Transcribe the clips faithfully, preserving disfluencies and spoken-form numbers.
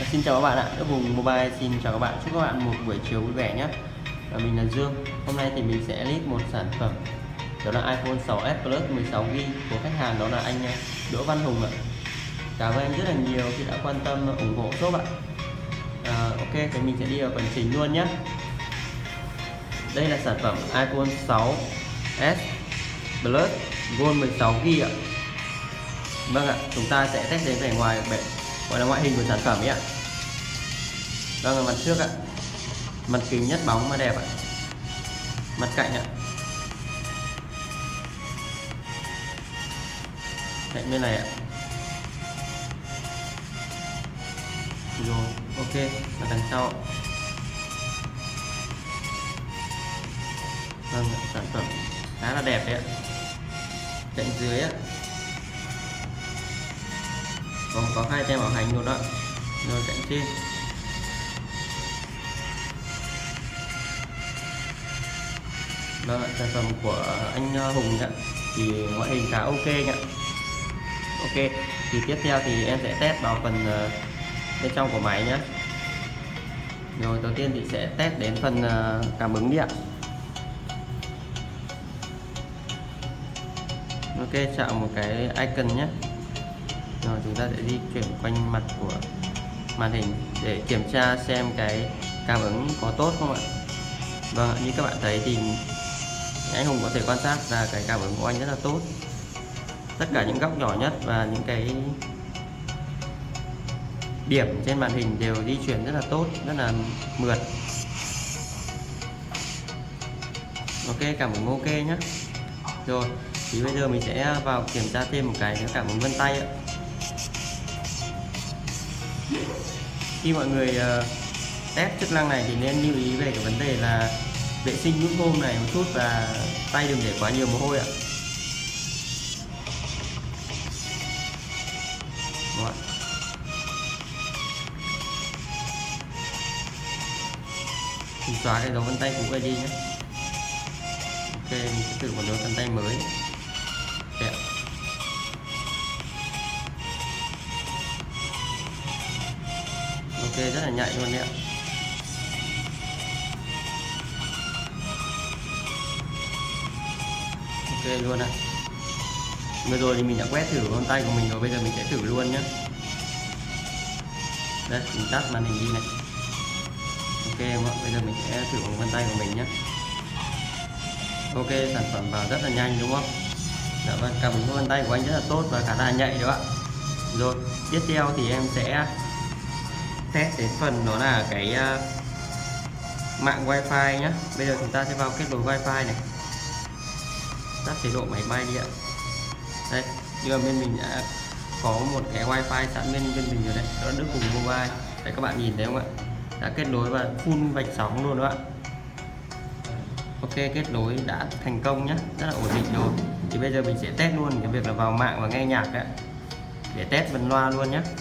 Xin chào các bạn ạ, Đức Hùng Mobile xin chào các bạn, chúc các bạn một buổi chiều vui vẻ nhé. Và mình là Dương. Hôm nay thì mình sẽ list một sản phẩm, đó là iPhone sáu S Plus mười sáu gi ga bai của khách hàng, đó là anh Đỗ Văn Hùng ạ. Cảm ơn anh rất là nhiều khi đã quan tâm ủng hộ shop ạ. À, ok, thì mình sẽ đi vào phần chính luôn nhé. Đây là sản phẩm iPhone sáu S Plus Gold mười sáu gi ga bai ạ. Vâng ạ, chúng ta sẽ test đến vẻ ngoài bệ gọi là ngoại hình của sản phẩm ấy ạ. Vâng, là mặt trước ạ, mặt kính nhất bóng mà đẹp ạ, mặt cạnh ạ, cạnh bên này ạ, rồi ok, mặt đằng sau ạ. Vâng, sản phẩm khá là đẹp đấy ạ. Cạnh dưới ạ, còn có hai tem bảo hành luôn đó. Rồi cạnh trên, vâng, sản phẩm của anh Hùng ạ, thì ngoại hình khá ok ạ. Ok, thì tiếp theo thì em sẽ test vào phần bên trong của máy nhé. Rồi đầu tiên thì sẽ test đến phần cảm ứng đi ạ. Ok, chọn một cái icon nhé. Rồi chúng ta sẽ di chuyển quanh mặt của màn hình để kiểm tra xem cái cảm ứng có tốt không ạ. Vâng, như các bạn thấy thì anh Hùng có thể quan sát là cái cảm ứng của anh rất là tốt. Tất cả những góc nhỏ nhất và những cái điểm trên màn hình đều di chuyển rất là tốt, rất là mượt. Ok, cảm ứng ok nhé. Rồi thì bây giờ mình sẽ vào kiểm tra thêm một cái cảm ứng vân tay ạ. Khi mọi người uh, test chức năng này thì nên lưu ý về cái vấn đề là vệ sinh nút home này một chút và tay đừng để quá nhiều mồ hôi ạ. Đúng. Mình xóa cái dấu vân tay cũ này đi nhé. Ok, mình sẽ thử một dấu vân tay mới. Đẹp. Ok, rất là nhạy luôn đấy ạ. Ok luôn ạ. Vừa rồi thì mình đã quét thử vân tay của mình rồi, bây giờ mình sẽ thử luôn nhé. Đây, mình tắt màn hình đi này. Ok, bây giờ mình sẽ thử bằng vân tay của mình nhé. Ok, sản phẩm vào rất là nhanh đúng không? Dạ vâng, cảm ứng vân tay của anh rất là tốt và khá là nhạy đó ạ. Rồi, tiếp theo thì em sẽ test đến phần đó là cái uh, mạng wifi nhé. Bây giờ chúng ta sẽ vào kết nối wifi này, tắt chế độ máy bay đi ạ. Đây, như bên mình đã có một cái wifi sẵn bên bên mình rồi đấy, đó là Đức Hùng Mobile. Đấy, các bạn nhìn thấy không ạ? Đã kết nối và full vạch sóng luôn đó ạ. Ok, kết nối đã thành công nhé, rất là ổn định rồi. Thì bây giờ mình sẽ test luôn cái việc là vào mạng và nghe nhạc đấy, để test phần loa luôn nhé.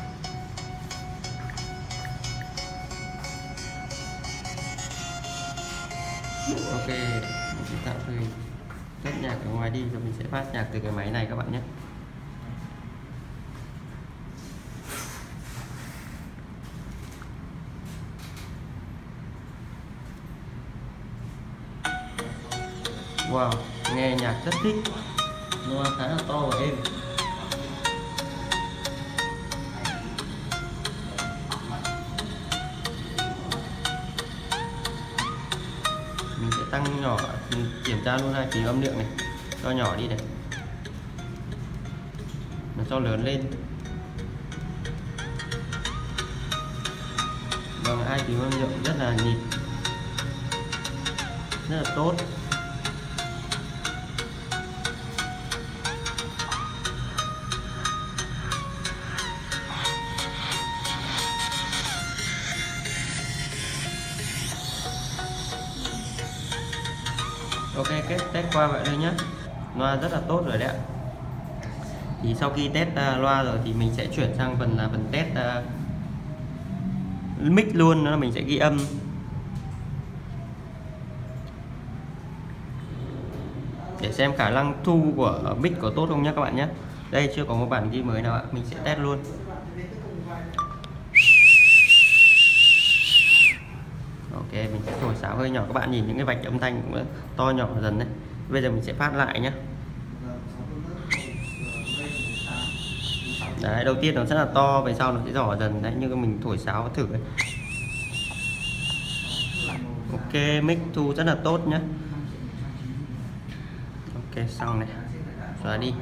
Ok, mình sẽ tạm thời tắt nhạc ở ngoài đi rồi mình sẽ phát nhạc từ cái máy này các bạn nhé. Wow, nghe nhạc rất thích, loa khá là to và êm. Mình sẽ tăng nhỏ, mình kiểm tra luôn hai phím âm lượng này, cho nhỏ đi này, nó cho lớn lên. Vâng, hai phím âm lượng rất là nhịp, rất là tốt. Ok, kết test qua vậy thôi nhé. Loa rất là tốt rồi đấy ạ. Thì sau khi test uh, loa rồi thì mình sẽ chuyển sang phần là uh, phần test uh, mic luôn, đó là mình sẽ ghi âm. Để xem khả năng thu của mic có tốt không nhé các bạn nhé. Đây chưa có một bản ghi mới nào ạ, mình sẽ test luôn. hơi nhỏ, các bạn nhìn những cái vạch âm thanh cũng to nhỏ dần đấy. Bây giờ mình sẽ phát lại nhé. Đấy, đầu tiên nó rất là to, về sau nó sẽ nhỏ dần đấy, như mình thổi sáo thử ấy. Ok, mic thu rất là tốt nhé. Ok, xong này, xóa đi.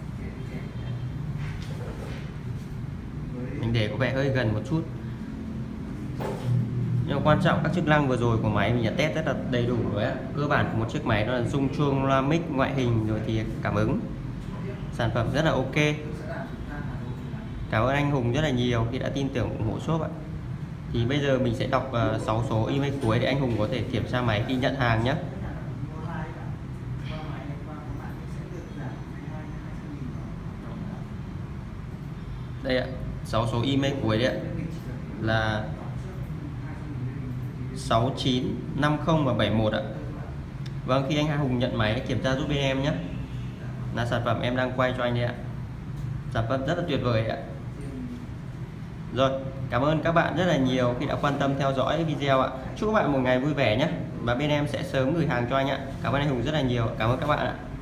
Mình để có vẻ hơi gần một chút. Nhưng mà quan trọng các chức năng vừa rồi của máy mình đã test rất là đầy đủ rồi á. Cơ bản của một chiếc máy đó là rung chuông, loa mic, ngoại hình rồi thì cảm ứng. Sản phẩm rất là ok. Cảm ơn anh Hùng rất là nhiều khi đã tin tưởng ủng hộ shop ạ. Thì bây giờ mình sẽ đọc uh, sáu số email cuối để anh Hùng có thể kiểm tra máy khi nhận hàng nhé. Đây ạ, sáu số email cuối đấy ạ, là sáu chín năm không và bảy một ạ. Vâng, khi anh Hùng nhận máy kiểm tra giúp bên em nhé. Là sản phẩm em đang quay cho anh đấy ạ. Sản phẩm rất là tuyệt vời ạ. Rồi, cảm ơn các bạn rất là nhiều khi đã quan tâm theo dõi video ạ. Chúc các bạn một ngày vui vẻ nhé. Và bên em sẽ sớm gửi hàng cho anh ạ. Cảm ơn anh Hùng rất là nhiều. Cảm ơn các bạn ạ.